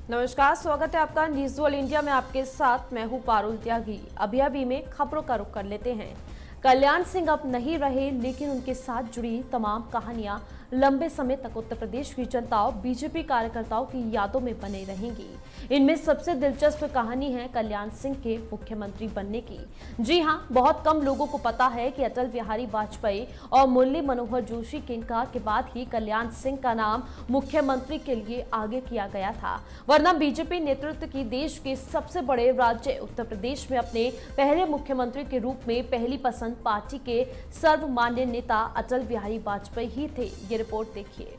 नमस्कार, स्वागत है आपका न्यूज़ वर्ल्ड इंडिया में। आपके साथ मैं हूं पारुल त्यागी। अभी में खबरों का रुख कर लेते हैं। कल्याण सिंह अब नहीं रहे, लेकिन उनके साथ जुड़ी तमाम कहानियां लंबे समय तक उत्तर प्रदेश की जनता और बीजेपी कार्यकर्ताओं की यादों में बने रहेंगी। इनमें सबसे दिलचस्प कहानी है कल्याण सिंह के मुख्यमंत्री बनने की। जी हां, बहुत कम लोगों को पता है कि अटल बिहारी वाजपेयी और मुरली मनोहर जोशी के इनकार के बाद ही कल्याण सिंह का नाम मुख्यमंत्री के लिए आगे किया गया था, वरना बीजेपी नेतृत्व की देश के सबसे बड़े राज्य उत्तर प्रदेश में अपने पहले मुख्यमंत्री के रूप में पहली पसंद पार्टी के सर्वमान्य नेता अटल बिहारी वाजपेयी ही थे। ये रिपोर्ट देखिए।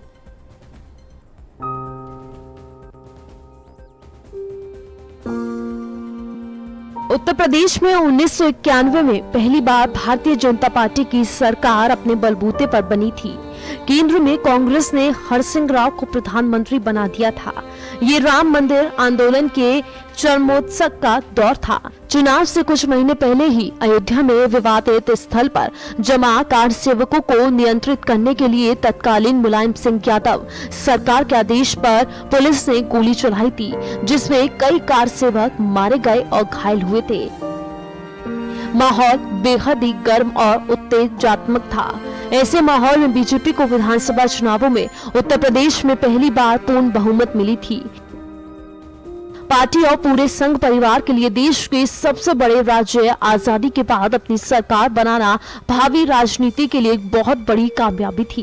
उत्तर प्रदेश में 1991 में पहली बार भारतीय जनता पार्टी की सरकार अपने बलबूते पर बनी थी। केंद्र में कांग्रेस ने हरसिंह राव को प्रधानमंत्री बना दिया था। ये राम मंदिर आंदोलन के चरमोत्सव का दौर था। चुनाव से कुछ महीने पहले ही अयोध्या में विवादित स्थल पर जमा कार सेवकों को नियंत्रित करने के लिए तत्कालीन मुलायम सिंह यादव सरकार के आदेश पर पुलिस ने गोली चलाई थी, जिसमें कई कार सेवक मारे गए और घायल हुए थे। माहौल बेहद ही गर्म और उत्तेजनात्मक था। ऐसे माहौल में बीजेपी को विधानसभा चुनावों में उत्तर प्रदेश में पहली बार पूर्ण बहुमत मिली थी। पार्टी और पूरे संघ परिवार के लिए देश के सबसे बड़े राज्य आजादी के बाद अपनी सरकार बनाना भावी राजनीति के लिए एक बहुत बड़ी कामयाबी थी।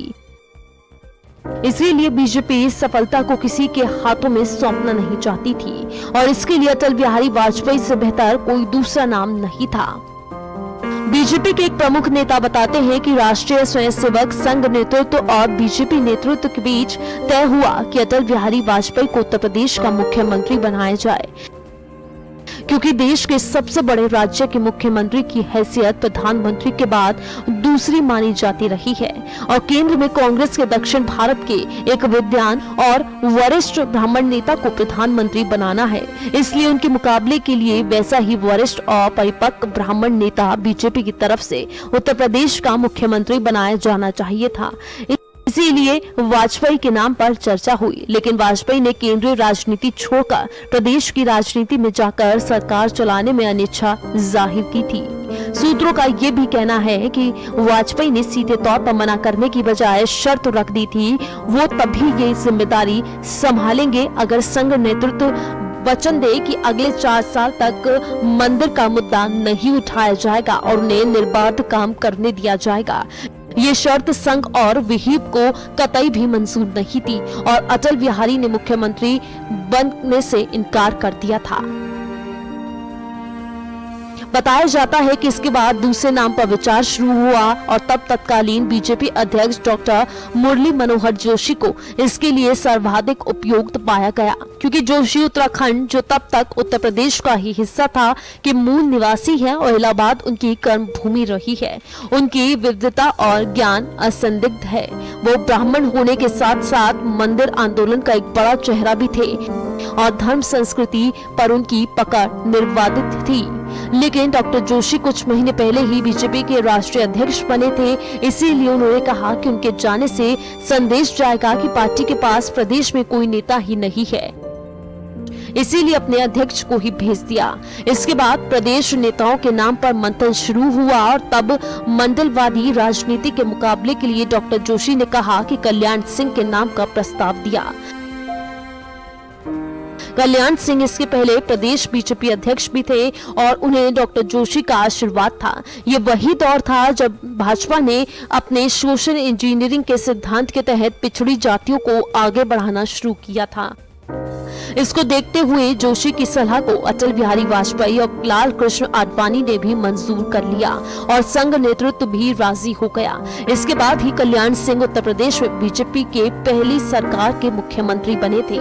इसीलिए बीजेपी इस सफलता को किसी के हाथों में सौंपना नहीं चाहती थी और इसके लिए अटल बिहारी वाजपेयी से बेहतर कोई दूसरा नाम नहीं था। बीजेपी के एक प्रमुख नेता बताते हैं कि राष्ट्रीय स्वयंसेवक संघ नेतृत्व और बीजेपी नेतृत्व के बीच तय हुआ कि अटल बिहारी वाजपेयी को उत्तर प्रदेश का मुख्यमंत्री बनाया जाए, क्योंकि देश के सबसे बड़े राज्य के मुख्यमंत्री की हैसियत प्रधानमंत्री के बाद दूसरी मानी जाती रही है और केंद्र में कांग्रेस के दक्षिण भारत के एक विद्वान और वरिष्ठ ब्राह्मण नेता को प्रधानमंत्री बनाना है। इसलिए उनके मुकाबले के लिए वैसा ही वरिष्ठ और परिपक्व ब्राह्मण नेता बीजेपी की तरफ से उत्तर प्रदेश का मुख्यमंत्री बनाया जाना चाहिए था। इसीलिए वाजपेयी के नाम पर चर्चा हुई, लेकिन वाजपेयी ने केंद्रीय राजनीति छोड़कर प्रदेश की राजनीति में जाकर सरकार चलाने में अनिच्छा जाहिर की थी। सूत्रों का ये भी कहना है कि वाजपेयी ने सीधे तौर पर मना करने की बजाय शर्त रख दी थी, वो तभी ये जिम्मेदारी संभालेंगे अगर संघ नेतृत्व वचन दे कि अगले 4 साल तक मंदिर का मुद्दा नहीं उठाया जाएगा और उन्हें निर्बाध काम करने दिया जाएगा। ये शर्त संघ और विहिप को कतई भी मंजूर नहीं थी और अटल बिहारी ने मुख्यमंत्री बनने से इनकार कर दिया था। बताया जाता है कि इसके बाद दूसरे नाम पर विचार शुरू हुआ और तब तत्कालीन बीजेपी अध्यक्ष डॉक्टर मुरली मनोहर जोशी को इसके लिए सर्वाधिक उपयुक्त पाया गया, क्योंकि जोशी उत्तराखंड, जो तब तक उत्तर प्रदेश का ही हिस्सा था, के मूल निवासी हैं और इलाहाबाद उनकी कर्म भूमि रही है। उनकी विविधता और ज्ञान असंदिग्ध है। वो ब्राह्मण होने के साथ साथ मंदिर आंदोलन का एक बड़ा चेहरा भी थे और धर्म संस्कृति पर उनकी पकड़ निर्वादित थी। लेकिन डॉक्टर जोशी कुछ महीने पहले ही बीजेपी के राष्ट्रीय अध्यक्ष बने थे, इसीलिए उन्होंने कहा कि उनके जाने से संदेश जाएगा कि पार्टी के पास प्रदेश में कोई नेता ही नहीं है, इसीलिए अपने अध्यक्ष को ही भेज दिया। इसके बाद प्रदेश नेताओं के नाम पर मंथन शुरू हुआ और तब मंडलवादी राजनीति के मुकाबले के लिए डॉक्टर जोशी ने कहा कि कल्याण सिंह के नाम का प्रस्ताव दिया। कल्याण सिंह इसके पहले प्रदेश बीजेपी अध्यक्ष भी थे और उन्हें डॉक्टर जोशी का आशीर्वाद था। ये वही दौर था जब भाजपा ने अपने सोशल इंजीनियरिंग के सिद्धांत के तहत पिछड़ी जातियों को आगे बढ़ाना शुरू किया था। इसको देखते हुए जोशी की सलाह को अटल बिहारी वाजपेयी और लाल कृष्ण आडवाणी ने भी मंजूर कर लिया और संघ नेतृत्व भी राजी हो गया। इसके बाद ही कल्याण सिंह उत्तर प्रदेश में बीजेपी के पहली सरकार के मुख्यमंत्री बने थे।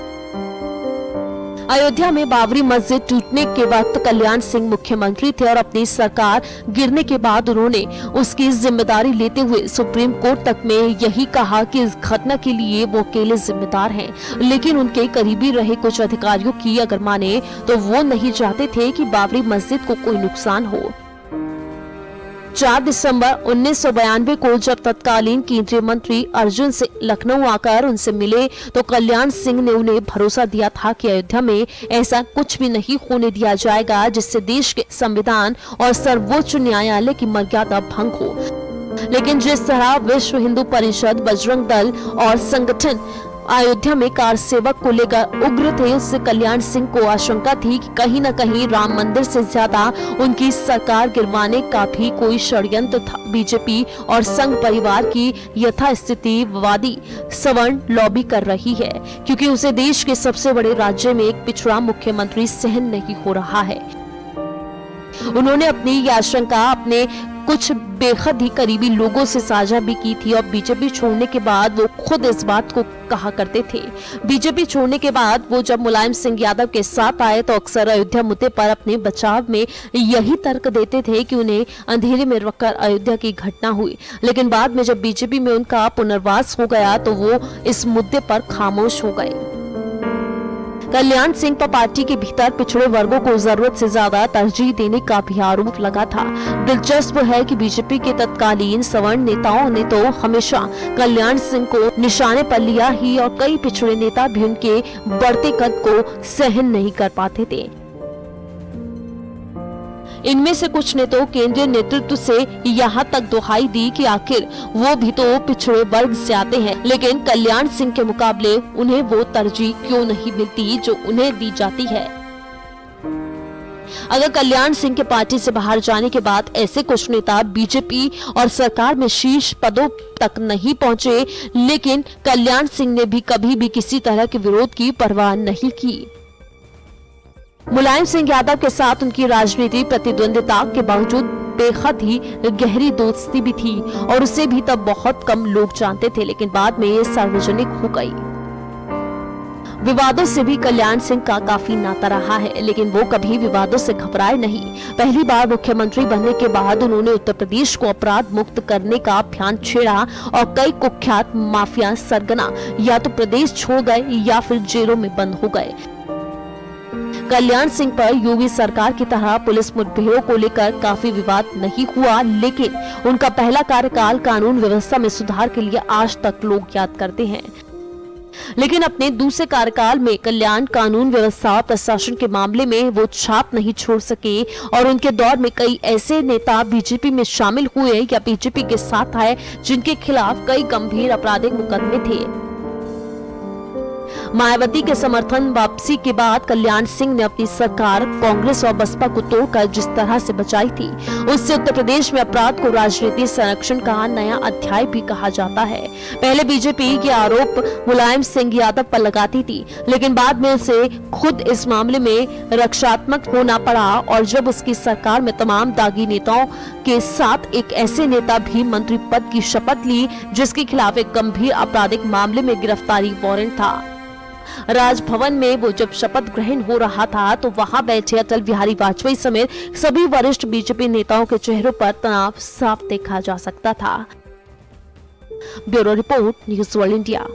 अयोध्या में बाबरी मस्जिद टूटने के वक्त कल्याण सिंह मुख्यमंत्री थे और अपनी सरकार गिरने के बाद उन्होंने उसकी जिम्मेदारी लेते हुए सुप्रीम कोर्ट तक में यही कहा कि इस घटना के लिए वो अकेले जिम्मेदार हैं, लेकिन उनके करीबी रहे कुछ अधिकारियों की अगर माने तो वो नहीं चाहते थे कि बाबरी मस्जिद को कोई नुकसान हो। 4 दिसंबर 1992 को जब तत्कालीन केंद्रीय मंत्री अर्जुन से लखनऊ आकर उनसे मिले तो कल्याण सिंह ने उन्हें भरोसा दिया था कि अयोध्या में ऐसा कुछ भी नहीं होने दिया जाएगा जिससे देश के संविधान और सर्वोच्च न्यायालय की मर्यादा भंग हो। लेकिन जिस तरह विश्व हिंदू परिषद, बजरंग दल और संगठन अयोध्या में कार सेवक को लेकर उग्र थे, उससे कल्याण सिंह को आशंका थी कि कहीं न कहीं राम मंदिर से ज्यादा उनकी सरकार गिरवाने का भी कोई षड्यंत्र था। बीजेपी और संघ परिवार की यथास्थितिवादी सवर्ण लॉबी कर रही है क्योंकि उसे देश के सबसे बड़े राज्य में एक पिछड़ा मुख्यमंत्री सहन नहीं हो रहा है। उन्होंने अपनी यह आशंका अपने कुछ बेहद ही करीबी लोगों से साझा भी की थी और बीजेपी छोड़ने के बाद वो खुद इस बात को कहा करते थे। बीजेपी छोड़ने के बाद वो जब मुलायम सिंह यादव के साथ आए तो अक्सर अयोध्या मुद्दे पर अपने बचाव में यही तर्क देते थे कि उन्हें अंधेरे में रखकर अयोध्या की घटना हुई, लेकिन बाद में जब बीजेपी में उनका पुनर्वास हो गया तो वो इस मुद्दे पर खामोश हो गए। कल्याण सिंह पर पार्टी के भीतर पिछड़े वर्गों को जरूरत से ज्यादा तरजीह देने का भी आरोप लगा था। दिलचस्प है कि बीजेपी के तत्कालीन सवर्ण नेताओं ने तो हमेशा कल्याण सिंह को निशाने पर लिया ही और कई पिछड़े नेता भी उनके बढ़ते कद को सहन नहीं कर पाते थे। इनमें से कुछ ने तो केंद्रीय नेतृत्व से यहाँ तक दुहाई दी कि आखिर वो भी तो पिछड़े वर्ग से आते हैं, लेकिन कल्याण सिंह के मुकाबले उन्हें वो तरजीह क्यों नहीं मिलती जो उन्हें दी जाती है। अगर कल्याण सिंह के पार्टी से बाहर जाने के बाद ऐसे कुछ नेता बीजेपी और सरकार में शीर्ष पदों तक नहीं पहुंचे, लेकिन कल्याण सिंह ने भी कभी भी किसी तरह के विरोध की परवाह नहीं की। मुलायम सिंह यादव के साथ उनकी राजनीतिक प्रतिद्वंदिता के बावजूद बेहद ही गहरी दोस्ती भी थी और उसे भी तब बहुत कम लोग जानते थे, लेकिन बाद में ये सार्वजनिक हो गई। विवादों से भी कल्याण सिंह का काफी नाता रहा है, लेकिन वो कभी विवादों से घबराए नहीं। पहली बार मुख्यमंत्री बनने के बाद उन्होंने उत्तर प्रदेश को अपराध मुक्त करने का अभियान छेड़ा और कई कुख्यात माफिया सरगना या तो प्रदेश छोड़ गए या फिर जेलों में बंद हो गए। कल्याण सिंह पर योगी सरकार की तरह पुलिस मुठभेड़ों को लेकर काफी विवाद नहीं हुआ, लेकिन उनका पहला कार्यकाल कानून व्यवस्था में सुधार के लिए आज तक लोग याद करते हैं। लेकिन अपने दूसरे कार्यकाल में कल्याण कानून व्यवस्था प्रशासन के मामले में वो छाप नहीं छोड़ सके और उनके दौर में कई ऐसे नेता बीजेपी में शामिल हुए या बीजेपी के साथ आए जिनके खिलाफ कई गंभीर आपराधिक मुकदमे थे। मायावती के समर्थन वापसी के बाद कल्याण सिंह ने अपनी सरकार कांग्रेस और बसपा को तोड़कर जिस तरह से बचाई थी, उससे उत्तर प्रदेश में अपराध को राजनीतिक संरक्षण का नया अध्याय भी कहा जाता है। पहले बीजेपी के आरोप मुलायम सिंह यादव पर लगाती थी, लेकिन बाद में उसे खुद इस मामले में रक्षात्मक होना पड़ा और जब उसकी सरकार में तमाम दागी नेताओं के साथ एक ऐसे नेता भी मंत्री पद की शपथ ली जिसके खिलाफ एक गंभीर आपराधिक मामले में गिरफ्तारी वारंट था। राजभवन में वो जब शपथ ग्रहण हो रहा था तो वहां बैठे अटल बिहारी वाजपेयी समेत सभी वरिष्ठ बीजेपी नेताओं के चेहरों पर तनाव साफ देखा जा सकता था। Bureau report, news world India.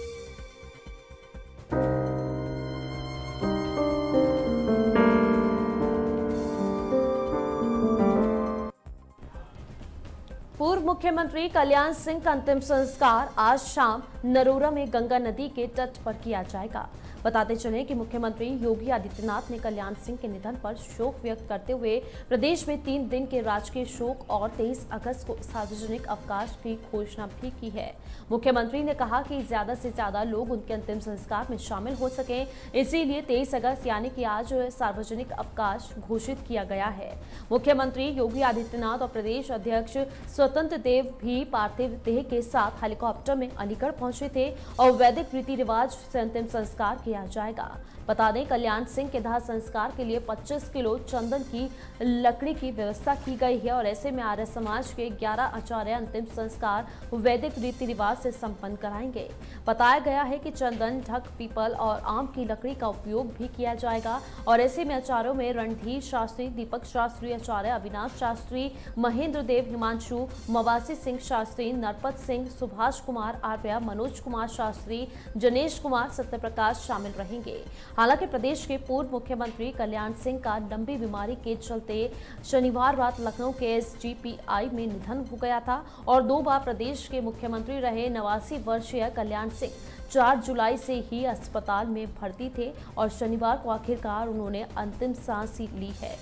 पूर्व मुख्यमंत्री कल्याण सिंह का अंतिम संस्कार आज शाम नरोरा में गंगा नदी के तट पर किया जाएगा। बताते चले कि मुख्यमंत्री योगी आदित्यनाथ ने कल्याण सिंह के निधन पर शोक व्यक्त करते हुए प्रदेश में 3 दिन के राजकीय शोक और 23 अगस्त को सार्वजनिक अवकाश की घोषणा भी की है। मुख्यमंत्री ने कहा कि ज्यादा से ज्यादा लोग उनके अंतिम संस्कार में शामिल हो सकें, इसीलिए 23 अगस्त यानी कि आज सार्वजनिक अवकाश घोषित किया गया है। मुख्यमंत्री योगी आदित्यनाथ और प्रदेश अध्यक्ष स्वतंत्र देव भी पार्थिव देह के साथ हेलीकॉप्टर में अलीगढ़ पहुंचे थे और वैदिक रीति रिवाज से अंतिम संस्कार किया जाएगा। बता दें, कल्याण सिंह के दाह संस्कार के लिए 25 किलो चंदन की लकड़ी की व्यवस्था की गई है और ऐसे में आर्य समाज के 11 आचार्य अंतिम संस्कार वैदिक रीति रिवाज से संपन्न कराएंगे। बताया गया है कि चंदन, ढक, पीपल और आम की लकड़ी का उपयोग भी किया जाएगा और ऐसे में आचार्यों में रणधीर शास्त्री, दीपक शास्त्री, आचार्य अविनाश शास्त्री, महेंद्र देव, हिमांशु मवाली नवासी सिंह शास्त्री, नरपत सिंह, सुभाष कुमार आर्या, मनोज कुमार शास्त्री, जनेश कुमार, सत्यप्रकाश शामिल रहेंगे। हालांकि प्रदेश के पूर्व मुख्यमंत्री कल्याण सिंह का लंबी बीमारी के चलते शनिवार रात लखनऊ के SGPI में निधन हो गया था और 2 बार प्रदेश के मुख्यमंत्री रहे 89 वर्षीय कल्याण सिंह 4 जुलाई से ही अस्पताल में भर्ती थे और शनिवार को आखिरकार उन्होंने अंतिम सांस ली है।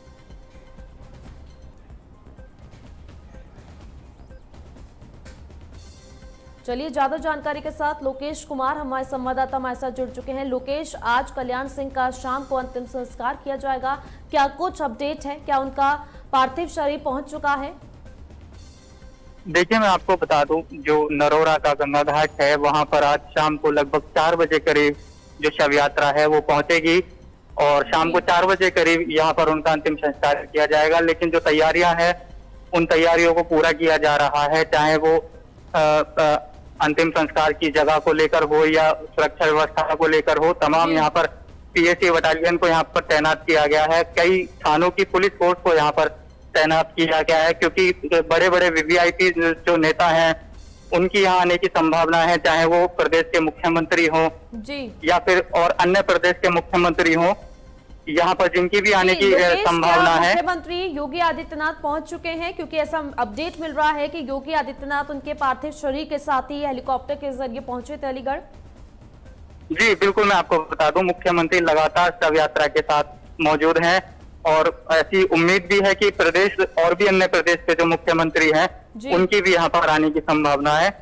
चलिए, ज्यादा जानकारी के साथ लोकेश कुमार हमारे संवाददाता हमारे साथ जुड़ चुके हैं। लोकेश, आज कल्याण सिंह का शाम को अंतिम संस्कार किया जाएगा, क्या कुछ अपडेट है? क्या उनका पार्थिव शरीर पहुंच चुका है? देखिए, मैं आपको बता दूं, जो नरोरा का गंगा घाट है वहां पर आज शाम को लगभग 4 बजे करीब जो शव यात्रा है वो पहुंचेगी और शाम को 4 बजे करीब यहाँ पर उनका अंतिम संस्कार किया जाएगा। लेकिन जो तैयारियां हैं उन तैयारियों को पूरा किया जा रहा है, चाहे वो अंतिम संस्कार की जगह को लेकर हो या सुरक्षा व्यवस्था को लेकर हो। तमाम यहाँ पर PSC बटालियन को यहाँ पर तैनात किया गया है। कई थानों की पुलिस फोर्स को यहाँ पर तैनात किया गया है, क्योंकि बड़े बड़े VVIP जो नेता हैं उनकी यहाँ आने की संभावना है, चाहे वो प्रदेश के मुख्यमंत्री हों या फिर और अन्य प्रदेश के मुख्यमंत्री हों, यहाँ पर जिनकी भी आने की संभावना है। मुख्यमंत्री योगी आदित्यनाथ पहुंच चुके हैं, क्योंकि ऐसा अपडेट मिल रहा है कि योगी आदित्यनाथ उनके पार्थिव शरीर के साथ ही हेलीकॉप्टर के जरिए पहुंचे थे अलीगढ़। जी बिल्कुल, मैं आपको बता दूं, मुख्यमंत्री लगातार शव यात्रा के साथ मौजूद हैं और ऐसी उम्मीद भी है कि प्रदेश और भी अन्य प्रदेश के जो मुख्यमंत्री हैं उनकी भी यहाँ पर आने की संभावना है।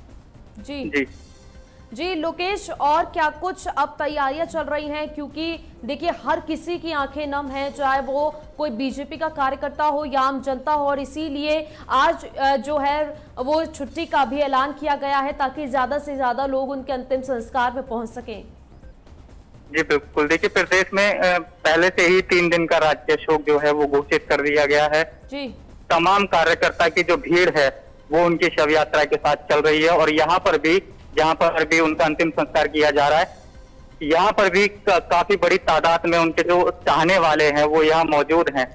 जी लोकेश, और क्या कुछ अब तैयारियां चल रही हैं? क्योंकि देखिए, हर किसी की आंखें नम हैं, चाहे वो कोई बीजेपी का कार्यकर्ता हो या आम जनता हो, और इसीलिए आज जो है वो छुट्टी का भी ऐलान किया गया है ताकि ज्यादा से ज्यादा लोग उनके अंतिम संस्कार में पहुंच सकें। जी बिल्कुल, देखिए, प्रदेश में पहले से ही 3 दिन का राजकीय शोक जो है वो घोषित कर दिया गया है। जी, तमाम कार्यकर्ता की जो भीड़ है वो उनकी शव यात्रा के साथ चल रही है और यहाँ पर भी उनका अंतिम संस्कार किया जा रहा है। यहाँ पर भी काफी बड़ी तादाद में उनके जो चाहने वाले हैं वो यहाँ मौजूद हैं।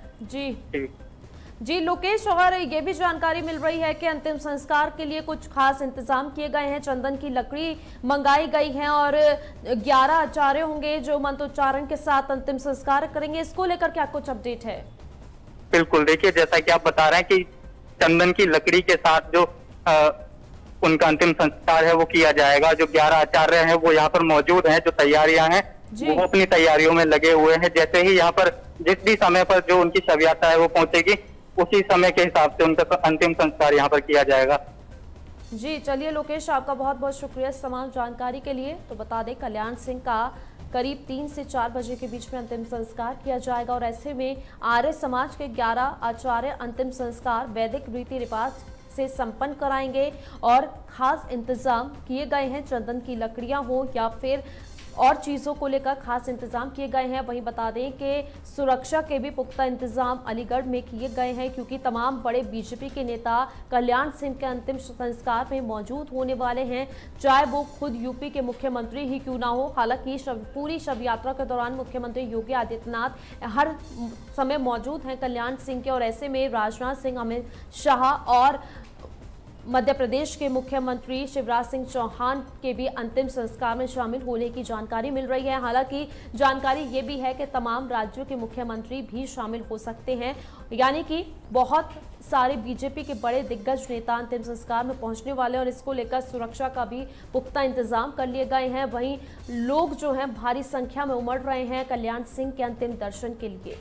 जी लोकेश, और ये भी जानकारी मिल रही है कि अंतिम संस्कार के लिए कुछ खास इंतजाम किए गए हैं, चंदन की लकड़ी मंगाई गई है और 11 आचार्य होंगे जो मंत्रोच्चारण के साथ अंतिम संस्कार करेंगे। इसको लेकर क्या कुछ अपडेट है? बिल्कुल, देखिए, जैसा कि आप बता रहे हैं कि चंदन की लकड़ी के साथ जो उनका अंतिम संस्कार है वो किया जाएगा। जो 11 आचार्य हैं वो यहाँ पर मौजूद हैं, जो तैयारियां हैं वो अपनी तैयारियों में लगे हुए हैं। जैसे ही यहाँ पर जिस भी समय पर जो उनकी शव यात्रा है वो पहुंचेगी, उसी समय के हिसाब से उनका अंतिम संस्कार यहाँ पर किया जाएगा। जी चलिए लोकेश, आपका बहुत बहुत शुक्रिया इस तमाम जानकारी के लिए। तो बता दें, कल्याण सिंह का करीब 3 से 4 बजे के बीच में अंतिम संस्कार किया जाएगा और ऐसे में आर्य समाज के 11 आचार्य अंतिम संस्कार वैदिक रीति रिवाज से संपन्न कराएंगे और खास इंतजाम किए गए हैं। चंदन की लकड़ियां हो या फिर और चीज़ों को लेकर खास इंतजाम किए गए हैं। वहीं बता दें कि सुरक्षा के भी पुख्ता इंतजाम अलीगढ़ में किए गए हैं, क्योंकि तमाम बड़े बीजेपी के नेता कल्याण सिंह के अंतिम संस्कार में मौजूद होने वाले हैं, चाहे वो खुद यूपी के मुख्यमंत्री ही क्यों ना हो। हालांकि पूरी शव यात्रा के दौरान मुख्यमंत्री योगी आदित्यनाथ हर समय मौजूद हैं कल्याण सिंह के, और ऐसे में राजनाथ सिंह, अमित शाह और मध्य प्रदेश के मुख्यमंत्री शिवराज सिंह चौहान के भी अंतिम संस्कार में शामिल होने की जानकारी मिल रही है। हालांकि जानकारी ये भी है कि तमाम राज्यों के मुख्यमंत्री भी शामिल हो सकते हैं, यानी कि बहुत सारे बीजेपी के बड़े दिग्गज नेता अंतिम संस्कार में पहुंचने वाले, और इसको लेकर सुरक्षा का भी पुख्ता इंतजाम कर लिए गए हैं। वहीं लोग जो हैं भारी संख्या में उमड़ रहे हैं कल्याण सिंह के अंतिम दर्शन के लिए।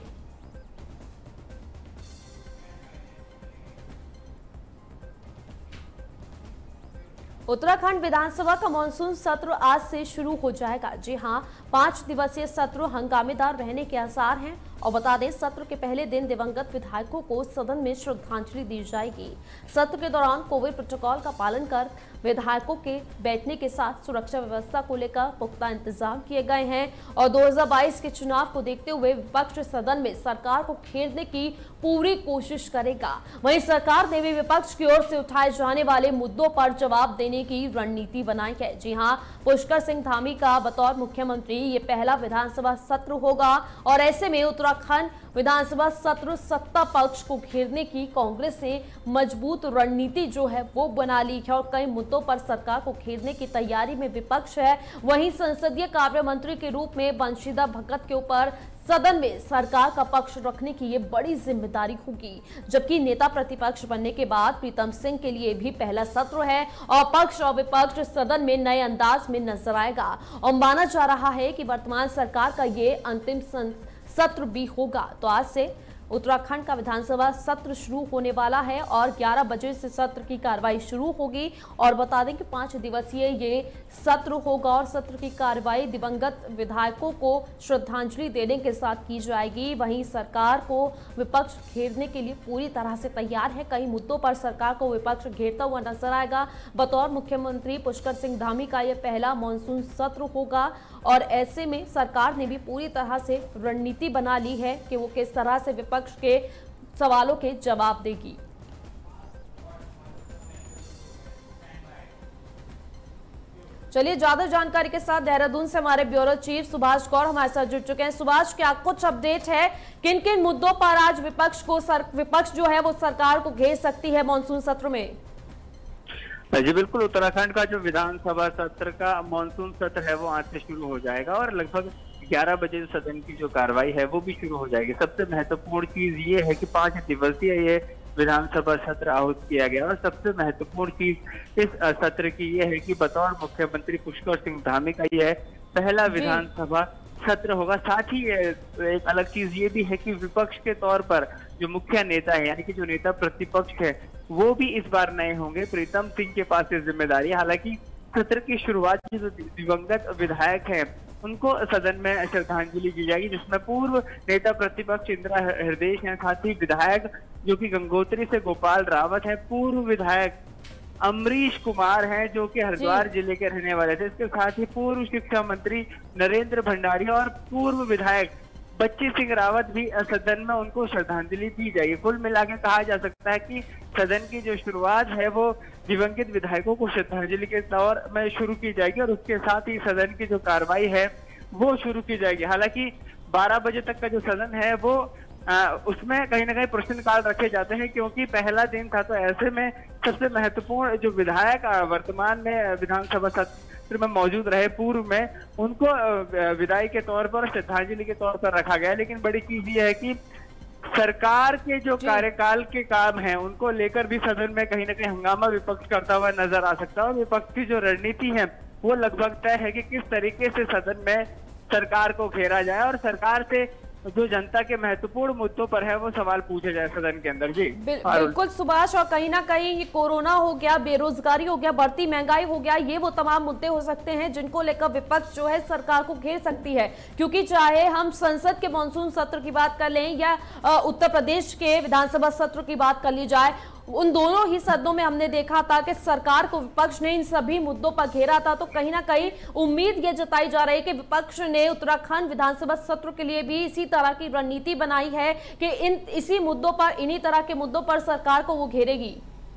उत्तराखंड विधानसभा का मानसून सत्र आज से शुरू हो जाएगा। जी हां, 5 दिवसीय सत्र हंगामेदार रहने के आसार हैं। और बता दें, सत्र के पहले दिन दिवंगत विधायकों को सदन में श्रद्धांजलि दी जाएगी। सत्र के दौरान कोविड प्रोटोकॉल का पालन कर विधायकों के बैठने के साथ सुरक्षा व्यवस्था को लेकर पुख्ता इंतजाम किए गए हैं। और 2022 के चुनाव को देखते हुए विपक्ष सदन में सरकार को घेरने की पूरी कोशिश करेगा। वहीं सरकार ने भी विपक्ष की ओर से उठाए जाने वाले मुद्दों पर जवाब देने की रणनीति बनाई है। जी हां, पुष्कर सिंह धामी का बतौर मुख्यमंत्री ये पहला विधानसभा सत्र होगा और ऐसे में उत्तराखंड उत्तराखंड विधानसभा सत्र सत्ता पक्ष को घेरने की कांग्रेस ने मजबूत रणनीति जो है वो बना ली है और कई मुद्दों पर सरकार को घेरने की तैयारी में विपक्ष है। वहीं संसदीय कार्य मंत्री के रूप में बंशीधर भगत के ऊपर सदन में सरकार का पक्ष रखने की ये बड़ी जिम्मेदारी होगी, जबकि नेता प्रतिपक्ष बनने के बाद प्रीतम सिंह के लिए भी पहला सत्र है और पक्ष और विपक्ष सदन में नए अंदाज में नजर आएगा और माना जा रहा है कि वर्तमान सरकार का ये अंतिम सत्र भी होगा। तो आज से उत्तराखंड का विधानसभा सत्र शुरू होने वाला है और 11 बजे से सत्र की कार्रवाई शुरू होगी और बता दें कि 5 दिवसीय ये सत्र होगा और सत्र की कार्रवाई दिवंगत विधायकों को श्रद्धांजलि देने के साथ की जाएगी। वहीं सरकार को विपक्ष घेरने के लिए पूरी तरह से तैयार है। कई मुद्दों पर सरकार को विपक्ष घेरता हुआ नजर आएगा। बतौर मुख्यमंत्री पुष्कर सिंह धामी का यह पहला मानसून सत्र होगा और ऐसे में सरकार ने भी पूरी तरह से रणनीति बना ली है कि वो किस तरह से विपक्ष के सवालों के जवाब देगी। चलिए ज्यादा जानकारी के साथ देहरादून से हमारे ब्यूरो चीफ सुभाष गौर हमारे साथ जुड़ चुके हैं। सुभाष, क्या कुछ अपडेट है, किन किन मुद्दों पर आज विपक्ष जो है वो सरकार को घेर सकती है मानसून सत्र में? जी बिल्कुल, उत्तराखंड का जो विधानसभा सत्र का मानसून सत्र है वो आज से शुरू हो जाएगा और लगभग 11 बजे सदन की जो कार्रवाई है वो भी शुरू हो जाएगी। सबसे महत्वपूर्ण चीज ये है कि 5 दिवसीय ये विधानसभा सत्र आहूत किया गया और सबसे महत्वपूर्ण चीज इस सत्र की ये है कि बतौर मुख्यमंत्री पुष्कर सिंह धामी का यह पहला विधानसभा सत्र होगा। साथ ही एक अलग चीज ये भी है कि विपक्ष के तौर पर जो मुख्य नेता है यानी कि जो नेता प्रतिपक्ष है वो भी इस बार नए होंगे। प्रीतम सिंह के पास ये जिम्मेदारी है। हालांकि सत्र की शुरुआत की जो दिवंगत विधायक हैं उनको सदन में श्रद्धांजलि दी जाएगी, जिसमें पूर्व नेता प्रतिपक्ष इंदिरा हृदय हैं, साथ ही विधायक जो कि गंगोत्री से गोपाल रावत है, पूर्व विधायक अमरीश कुमार हैं जो कि हरिद्वार जिले के रहने वाले थे, इसके साथ ही पूर्व शिक्षा मंत्री नरेंद्र भंडारिया और पूर्व विधायक बच्ची सिंह रावत भी सदन में उनको श्रद्धांजलि दी जाएगी। कुल मिलाकर कहा जा सकता है कि सदन की जो शुरुआत है वो दिवंगत विधायकों को श्रद्धांजलि के तौर में शुरू की जाएगी और उसके साथ ही सदन की जो कार्रवाई है वो शुरू की जाएगी। हालांकि 12 बजे तक का जो सदन है वो उसमें कहीं ना कहीं प्रश्नकाल रखे जाते हैं क्योंकि पहला दिन था, तो ऐसे में सबसे महत्वपूर्ण जो विधायक वर्तमान में विधानसभा सत्र में मौजूद रहे पूर्व में उनको विदाई के तौर पर श्रद्धांजलि के तौर पर रखा गया। लेकिन बड़ी चीज ये है कि सरकार के जो कार्यकाल के काम हैं उनको लेकर भी सदन में कहीं ना कहीं हंगामा विपक्ष करता हुआ नजर आ सकता है और विपक्ष की जो रणनीति है वो लगभग तय है कि किस तरीके से सदन में सरकार को घेरा जाए और सरकार से जो जनता के महत्वपूर्ण मुद्दों पर है वो सवाल पूछे जाए सदन के अंदर। जी बिल्कुल सुभाष, और कहीं ना कहीं ये कोरोना हो गया, बेरोजगारी हो गया, बढ़ती महंगाई हो गया, ये वो तमाम मुद्दे हो सकते हैं जिनको लेकर विपक्ष जो है सरकार को घेर सकती है। क्योंकि चाहे हम संसद के मानसून सत्र की बात कर लें या उत्तर प्रदेश के विधानसभा सत्र की बात कर ली जाए, उन दोनों ही सदनों में हमने देखा था कि सरकार को विपक्ष ने इन सभी मुद्दों पर घेरा था। तो कहीं ना कहीं उम्मीद ये जताई जा रही है कि विपक्ष ने उत्तराखंड विधानसभा सत्र के लिए भी इसी तरह की रणनीति बनाई है कि इसी मुद्दों पर, इन्हीं तरह के मुद्दों पर सरकार को वो घेरेगी।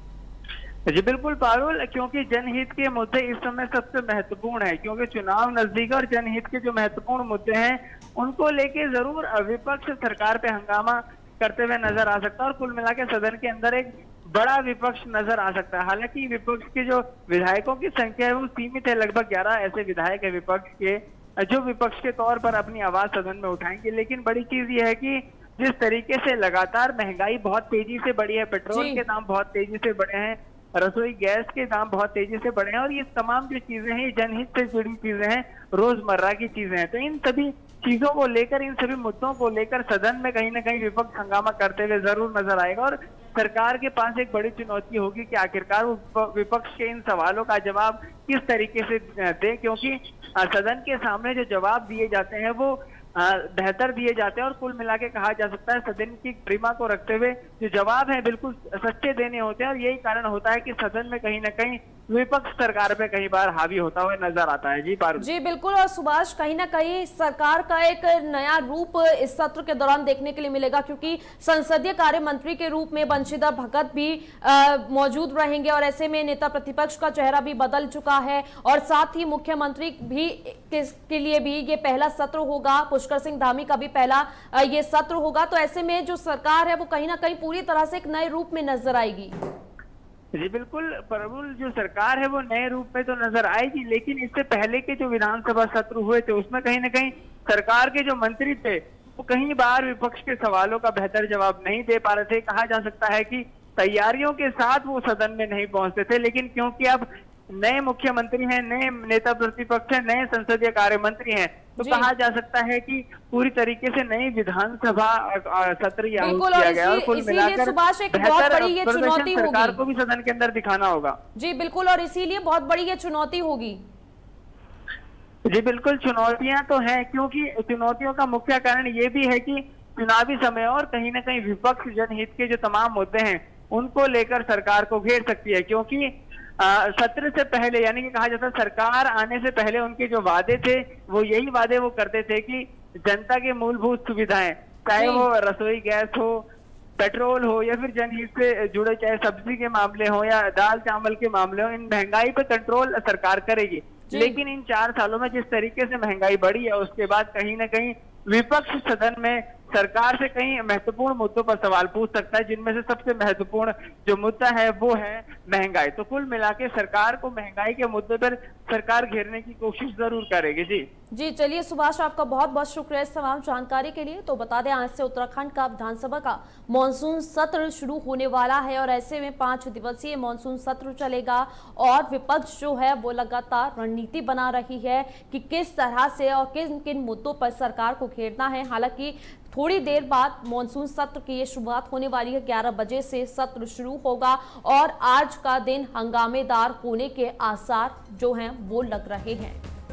जी बिल्कुल पारुल, क्योंकि जनहित के मुद्दे इस समय सबसे महत्वपूर्ण है क्योंकि चुनाव नजदीक और जनहित के जो महत्वपूर्ण मुद्दे हैं उनको लेके जरूर विपक्ष सरकार पे हंगामा करते हुए नजर आ सकता है और कुल मिलाकर सदन के अंदर एक बड़ा विपक्ष नजर आ सकता है। हालांकि विपक्ष की जो विधायकों की संख्या है वो सीमित है, लगभग 11 ऐसे विधायक है विपक्ष के जो विपक्ष के तौर पर अपनी आवाज सदन में उठाएंगे। लेकिन बड़ी चीज ये है कि जिस तरीके से लगातार महंगाई बहुत तेजी से बढ़ी है, पेट्रोल के दाम बहुत तेजी से बढ़े हैं, रसोई गैस के दाम बहुत तेजी से बढ़े हैं और ये तमाम जो चीजें हैं जनहित से जुड़ी चीजें हैं, रोजमर्रा की चीजें हैं, तो इन सभी चीजों को लेकर, इन सभी मुद्दों को लेकर सदन में कहीं ना कहीं विपक्ष हंगामा करते हुए जरूर नजर आएगा और सरकार के पास एक बड़ी चुनौती होगी कि आखिरकार विपक्ष के इन सवालों का जवाब किस तरीके से दे, क्योंकि सदन के सामने जो जवाब दिए जाते हैं वो बेहतर दिए जाते हैं और कुल मिला के कहा जा सकता है सदन की गरिमा को रखते हुए जो जवाब है बिल्कुल सच्चे देने होते हैं और यही कारण होता है कि सदन में कहीं ना कहीं विपक्ष सरकार पे कई बार हावी होता हुआ नजर आता है। जी पारुल। जी बिल्कुल, और सुभाष, कहीं ना कहीं सरकार का एक नया रूप इस सत्र के दौरान देखने के लिए मिलेगा, क्योंकि संसदीय कार्य मंत्री के रूप में बंशीधर भगत भी मौजूद रहेंगे और ऐसे में नेता प्रतिपक्ष का चेहरा भी बदल चुका है और साथ ही मुख्यमंत्री भी के लिए भी ये पहला सत्र होगा, पुष्कर सिंह धामी का भी पहला ये सत्र होगा। तो ऐसे में जो सरकार है वो कहीं ना कहीं पूरी तरह से एक नए रूप में नजर आएगी। जी बिल्कुल प्रबुल, जो सरकार है वो नए रूप में तो नजर आएगी, लेकिन इससे पहले के जो विधानसभा सत्र हुए थे उसमें कहीं ना कहीं सरकार के जो मंत्री थे वो कई बार विपक्ष के सवालों का बेहतर जवाब नहीं दे पा रहे थे। कहा जा सकता है कि तैयारियों के साथ वो सदन में नहीं पहुंचते थे, लेकिन क्योंकि अब नए मुख्यमंत्री हैं, नए नेता प्रतिपक्ष हैं, नए संसदीय कार्य मंत्री हैं, तो कहा जा सकता है कि पूरी तरीके से नई विधानसभा सत्र किया गया और कुल मिलाकर सुभाष एक बहुत बड़ी ये चुनौती होगी, सरकार को भी सदन के अंदर दिखाना होगा। जी बिल्कुल, और इसीलिए बहुत बड़ी ये चुनौती होगी। जी बिल्कुल, चुनौतियां तो हैं, क्योंकि चुनौतियों का मुख्य कारण ये भी है कि चुनावी समय और कहीं ना कहीं विपक्ष जनहित के जो तमाम मुद्दे हैं उनको लेकर सरकार को घेर सकती है, क्योंकि सत्र से पहले यानी कि कहा जाता है सरकार आने से पहले उनके जो वादे थे वो यही वादे वो करते थे कि जनता के मूलभूत सुविधाएं, चाहे वो रसोई गैस हो, पेट्रोल हो या फिर जनहित से जुड़े चाहे सब्जी के मामले हो या दाल चावल के मामले हो, इन महंगाई पर कंट्रोल सरकार करेगी। लेकिन इन 4 सालों में जिस तरीके से महंगाई बढ़ी है उसके बाद कहीं ना कहीं विपक्ष सदन में सरकार से कई महत्वपूर्ण मुद्दों पर सवाल पूछ सकता है, जिनमें से सबसे महत्वपूर्ण जो मुद्दा है वो है महंगाई। तो कुल मिलाकर सरकार को महंगाई के मुद्दे पर सरकार घेरने की कोशिश जरूर करेगी। जी चलिए सुभाष, आपका बहुत बहुत शुक्रिया इस तमाम जानकारी के लिए। तो बता दें, आज से उत्तराखंड का विधानसभा का मानसून सत्र शुरू होने वाला है और ऐसे में 5 दिवसीय मानसून सत्र चलेगा और विपक्ष जो है वो लगातार रणनीति बना रही है कि किस तरह से और किन किन मुद्दों पर सरकार को घेरना है। हालांकि थोड़ी देर बाद मानसून सत्र की ये शुरुआत होने वाली है, 11 बजे से सत्र शुरू होगा और आज का दिन हंगामेदार होने के आसार जो हैं वो लग रहे हैं।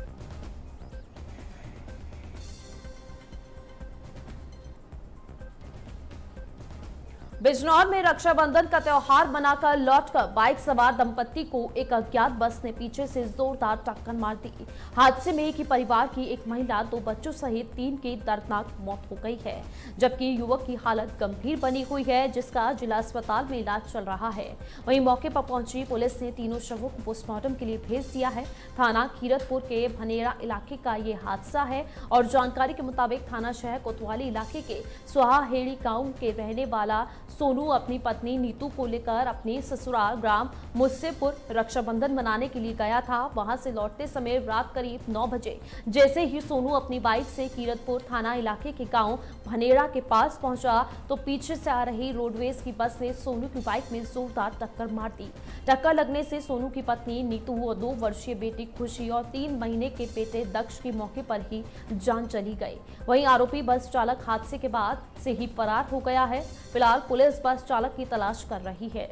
बिजनौर में रक्षाबंधन का त्योहार मनाकर लौटकर बाइक सवार दंपत्ति को एक अज्ञात बस ने पीछे से जोरदार टक्कर मार दी। हादसे में एक ही परिवार की एक महिला, 2 बच्चों सहित 3 की दर्दनाक मौत हो गई है, जबकि युवक की हालत गंभीर बनी हुई है, जिसका जिला अस्पताल में इलाज चल रहा है। वहीं मौके पर पहुंची पुलिस ने तीनों शवों को पोस्टमार्टम के लिए भेज दिया है। थाना कीरतपुर के भनेरा इलाके का ये हादसा है और जानकारी के मुताबिक थाना शहर कोतवाली इलाके के सुहाहेड़ी गांव के रहने वाला सोनू अपनी पत्नी नीतू को लेकर अपने ससुराल ग्राम मुस्सेपुर रक्षाबंधन मनाने के लिए गया था। वहां से लौटते समय रात करीब 9 बजे जैसे ही सोनू अपनी बाइक से कीरतपुर थाना इलाके के गांव भनेरा के पास पहुंचा तो पीछे से आ रही रोडवेज की बस ने सोनू की बाइक में जोरदार टक्कर मार दी। टक्कर लगने से सोनू की पत्नी नीतू और 2 वर्षीय बेटी खुशी और 3 महीने के बेटे दक्ष की मौके पर ही जान चली गई। वहीं आरोपी बस चालक हादसे के बाद से ही फरार हो गया है। फिलहाल पुलिस बस चालक की तलाश कर रही है।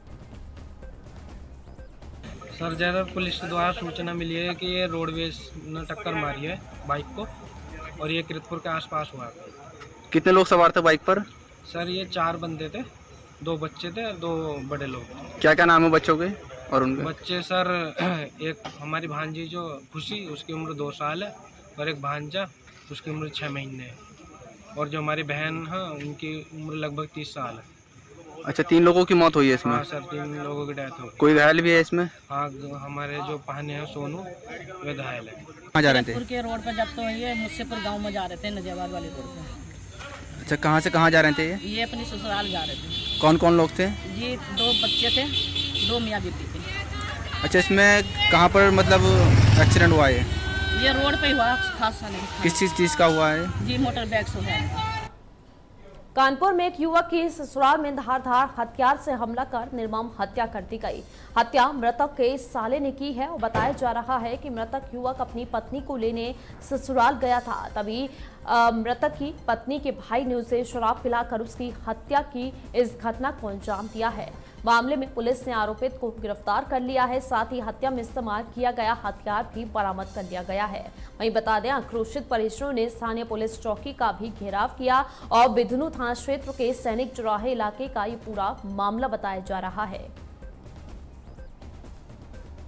सर, ज्यादा पुलिस द्वारा सूचना मिली है कि ये रोडवेज ने टक्कर मारी है बाइक को और ये कीरतपुर के आसपास हुआ। कितने लोग सवार थे बाइक पर? सर ये 4 बंदे थे, 2 बच्चे थे, 2 बड़े लोग। क्या क्या नाम है बच्चों के और उनके? बच्चे सर, एक हमारी भांजी जो खुशी, उसकी उम्र 2 साल है और एक भांजा उसकी उम्र 6 महीने है और जो हमारी बहन है उनकी उम्र लगभग 30 साल है। अच्छा, 3 लोगों की मौत हुई है इसमें? हाँ सर, 3 लोगों की डेथ हो गई। कोई घायल भी है इसमें? हाँ, हमारे जो पहने हैं सोनू वे घायल है। कहाँ जा रहे थे? के रोड पर जब तो ये मुस्सेपुर गांव में जा रहे थे, नजियाबाद वाले रोड पे। अच्छा, कहाँ से कहाँ जा रहे थे ये अपनी ससुराल जा रहे थे। कौन कौन लोग थे? जी 2 बच्चे थे, 2 मियाँ बीबी थे। अच्छा, इसमें कहाँ पर मतलब एक्सीडेंट हुआ है? ये रोड पे हुआ, खासा नहीं। किस चीज़ का हुआ है? जी मोटर बैग से हुआ है। कानपुर में एक युवक की ससुराल में धारदार हथियार से हमला कर निर्मम हत्या कर दी गई। हत्या मृतक के साले ने की है और बताया जा रहा है कि मृतक युवक अपनी पत्नी को लेने ससुराल गया था, तभी मृतक की पत्नी के भाई ने उसे शराब पिलाकर उसकी हत्या की इस घटना को अंजाम दिया है। मामले में पुलिस ने आरोपित को गिरफ्तार कर लिया है, साथ ही हत्या में इस्तेमाल किया गया हथियार भी बरामद कर लिया गया है। वहीं बता दें, आक्रोशित परिजनों ने स्थानीय पुलिस चौकी का भी घेराव किया और बिधनू थाना क्षेत्र के सैनिक चौराहे इलाके का ये पूरा मामला बताया जा रहा है।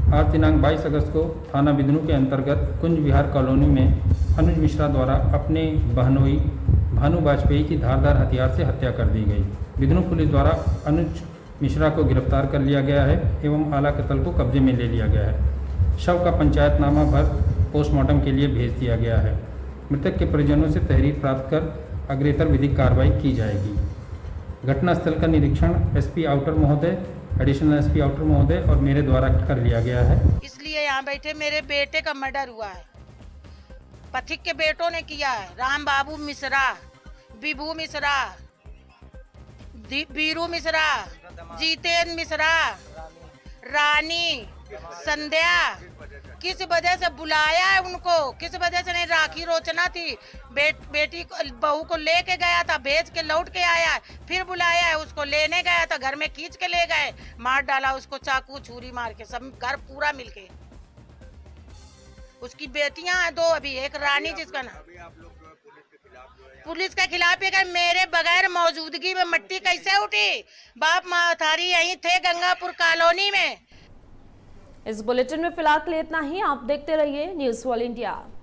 आज दिनांक 22 अगस्त को थाना बिदनू के अंतर्गत कुंज विहार कॉलोनी में अनुज मिश्रा द्वारा अपने बहनोई भानु वाजपेयी की धारदार हथियार से हत्या कर दी गई। बिदनू पुलिस द्वारा अनुज मिश्रा को गिरफ्तार कर लिया गया है एवं आला कत्ल को कब्जे में ले लिया गया है। शव का पंचायतनामा भर पोस्टमार्टम के लिए भेज दिया गया है। मृतक के परिजनों से तहरीर प्राप्त कर अग्रेतर विधिक कार्रवाई की जाएगी। घटनास्थल का निरीक्षण एसपी आउटर महोदय, एडिशनल एसपी आउटर महोदय और मेरे द्वारा कर लिया गया है। इसलिए यहाँ बैठे मेरे बेटे का मर्डर हुआ है, पथिक के बेटों ने किया है। राम बाबू मिश्रा, विभू मिश्रा, बीरू मिश्रा, जीतेंद्र मिश्रा, रानी, संध्या, किस वजह से बुलाया है उनको, किस वजह से नहीं। राखी रोचना थी, बेटी को बहू को लेके गया था, भेज के लौट के आया है, फिर बुलाया है, उसको लेने गया था, घर में खींच के ले गए, मार डाला उसको चाकू छुरी मार के, सब घर पूरा मिलके। उसकी बेटियां हैं 2 अभी, एक रानी जिसका नाम। पुलिस के खिलाफ है कि मेरे बगैर मौजूदगी में मट्टी कैसे उठी। बाप माथारी यहीं थे गंगापुर कॉलोनी में। इस बुलेटिन में फिलहाल के लिए इतना ही। आप देखते रहिए न्यूज़ वर्ल्ड इंडिया।